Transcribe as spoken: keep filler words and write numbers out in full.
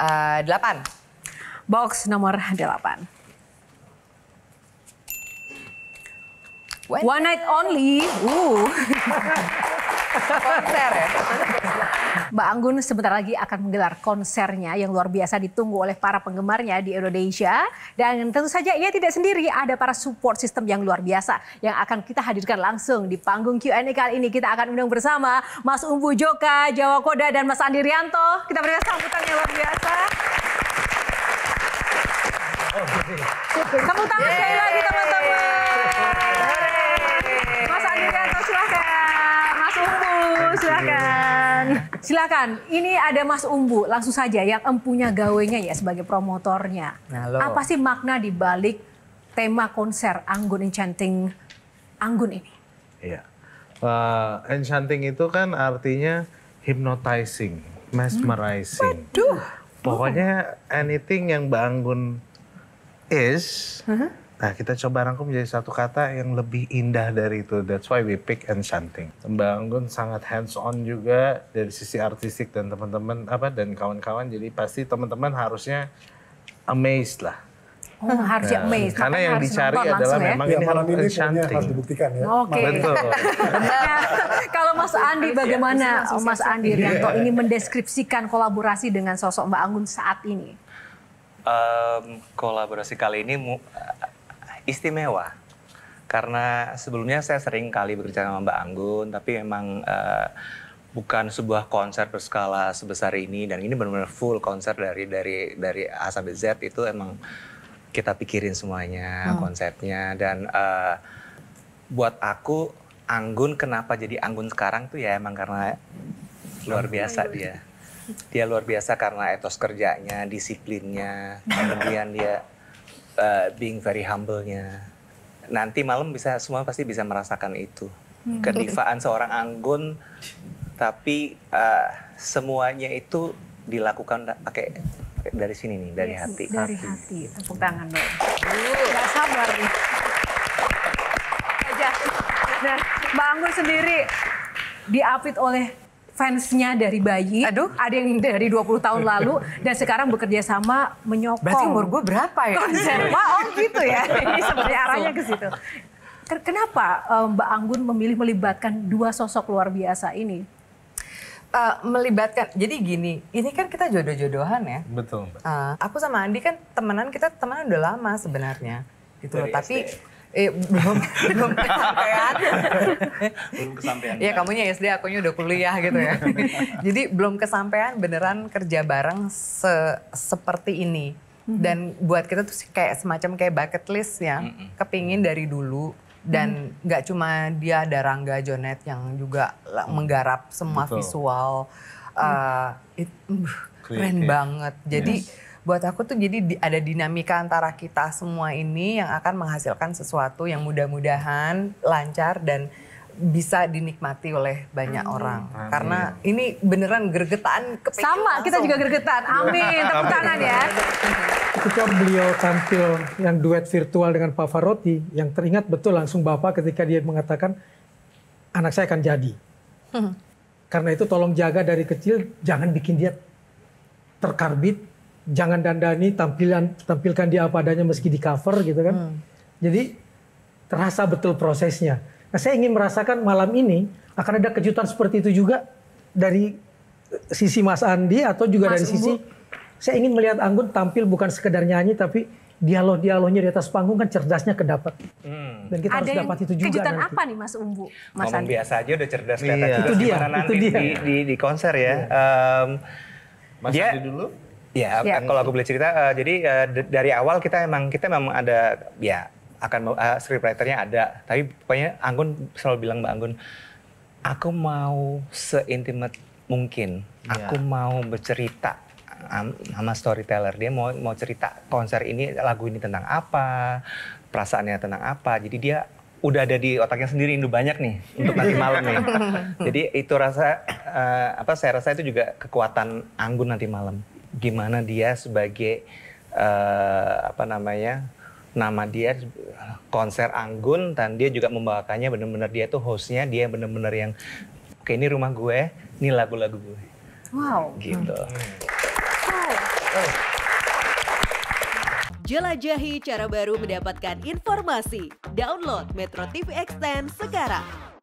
Uh, delapan. Box nomor delapan. One, One night only. Uh. Konser ya. Mbak Anggun sebentar lagi akan menggelar konsernya yang luar biasa ditunggu oleh para penggemarnya di Indonesia. Dan tentu saja ia tidak sendiri, ada para support system yang luar biasa yang akan kita hadirkan langsung di panggung Q and A kali ini. Kita akan undang bersama Mas Umbu Joka, Jawa Koda, dan Mas Andi Rianto. Kita berikan sambutan yang luar biasa. Tepuk tangan sekali lagi teman-teman. Mas Andi Rianto silahkan. Mas Umbu silahkan. Silakan, ini ada Mas Umbu, langsung saja yang empunya gawenya ya sebagai promotornya. Halo. Apa sih makna di balik tema konser Anggun Enchanting Anggun ini? Iya, uh, enchanting itu kan artinya hypnotizing, mesmerizing. Waduh. Pokoknya anything yang Mbak Anggun is, Uh-huh. nah kita coba rangkum menjadi satu kata yang lebih indah dari itu. That's why we pick enchanting. Mbak Anggun sangat hands on juga dari sisi artistik dan teman-teman apa dan kawan-kawan. Jadi pasti teman-teman harusnya amazed lah. Oh, harus ya amazed. Karena Makanya yang harus dicari nonton adalah langsung ya. memang Ya, ini malam ini pokoknya enchanting. harus dibuktikan ya. Oke. Betul. Nah, kalau Mas Andi bagaimana Mas Andi Rianto ini mendeskripsikan kolaborasi dengan sosok Mbak Anggun saat ini? Um, kolaborasi kali ini mu, istimewa karena sebelumnya saya sering kali bekerja sama Mbak Anggun, tapi memang uh, bukan sebuah konser berskala sebesar ini, dan ini benar-benar full konser dari dari dari A sampai Z. Itu emang kita pikirin semuanya, hmm. konsepnya, dan uh, buat aku Anggun kenapa jadi Anggun sekarang tuh ya emang karena luar biasa dia. Dia luar biasa karena etos kerjanya, disiplinnya, kemudian dia uh, being very humble-nya. Nanti malam bisa semua pasti bisa merasakan itu. Kedivaan seorang Anggun, tapi uh, semuanya itu dilakukan pakai dari sini nih, dari Yes, hati. Dari hati. Tepuk tangan dong. Gak sabar nih. Aja. Nah, Mbak Anggun sendiri diapit oleh fansnya dari bayi. Aduh. Ada yang dari dua puluh tahun lalu dan sekarang bekerja sama menyokong. Berarti umur gue berapa ya? Konser. Wah, oh gitu ya. Ini sebenarnya arahnya ke situ. Kenapa um, Mbak Anggun memilih melibatkan dua sosok luar biasa ini? Uh, melibatkan, jadi gini, ini kan kita jodoh-jodohan ya. Betul, Mbak. Uh, aku sama Andi kan temenan, kita temenan udah lama sebenarnya. Gitu loh. Dari Tapi S D. eh, belum belum kesampaian. Belum kesampaian. Iya, kamunya S D, akunya udah kuliah gitu ya. Jadi belum kesampaian beneran kerja bareng se seperti ini. Dan buat kita tuh kayak semacam kayak bucket list ya, kepingin dari dulu. Dan nggak cuma dia, ada Rangga Jonet yang juga menggarap semua Betul. visual. Uh, it, uh, keren Creative. banget. Jadi Yes. buat aku tuh jadi di, ada dinamika antara kita semua ini yang akan menghasilkan sesuatu yang mudah-mudahan lancar dan bisa dinikmati oleh banyak Amin. orang. Amin. Karena ini beneran gergetan. kepingin Sama, kita langsung. juga gergetan. Amin, tepuk tangan ya. Ketika beliau tampil yang duet virtual dengan Pavarotti, yang teringat betul langsung Bapak ketika dia mengatakan, anak saya akan jadi. Hmm. Karena itu tolong jaga dari kecil, jangan bikin dia terkarbit, jangan dandani, tampilan, tampilkan dia apa adanya meski di cover gitu kan. Hmm. Jadi terasa betul prosesnya. Nah, saya ingin merasakan malam ini akan ada kejutan seperti itu juga dari sisi Mas Andi atau juga Mas dari sisi Umbu. saya ingin melihat Anggun tampil bukan sekedar nyanyi tapi dialog-dialognya di atas panggung kan cerdasnya kedapat. Hmm. Dan kita Ada harus yang dapat itu juga kejutan nanti. apa nih Mas Umbu? Mas Ngomong Andi? biasa aja udah cerdas Iya. kelihatan. Itu dia, Gimana itu nanti dia. Di, di, di konser ya. Um, Mas dia- Andi dulu. Ya, Ya. kalau aku boleh cerita, uh, jadi uh, d- dari awal kita emang kita memang ada, ya akan uh, scriptwriternya ada, tapi pokoknya Anggun selalu bilang Mbak Anggun, aku mau seintimate mungkin, aku Ya. mau bercerita um, sama storyteller, dia mau mau cerita konser ini, lagu ini tentang apa, perasaannya tentang apa, jadi dia udah ada di otaknya sendiri, itu banyak nih untuk nanti malam nih. Jadi itu rasa uh, apa saya rasa itu juga kekuatan Anggun nanti malam. Gimana dia sebagai uh, apa namanya nama dia konser Anggun, dan dia juga membawakannya benar-benar dia tuh hostnya, dia benar-benar yang oke ini rumah gue, ini lagu-lagu gue, Wow. gitu. Wow. Jelajahi cara baru mendapatkan informasi. Download Metro T V Extend sekarang.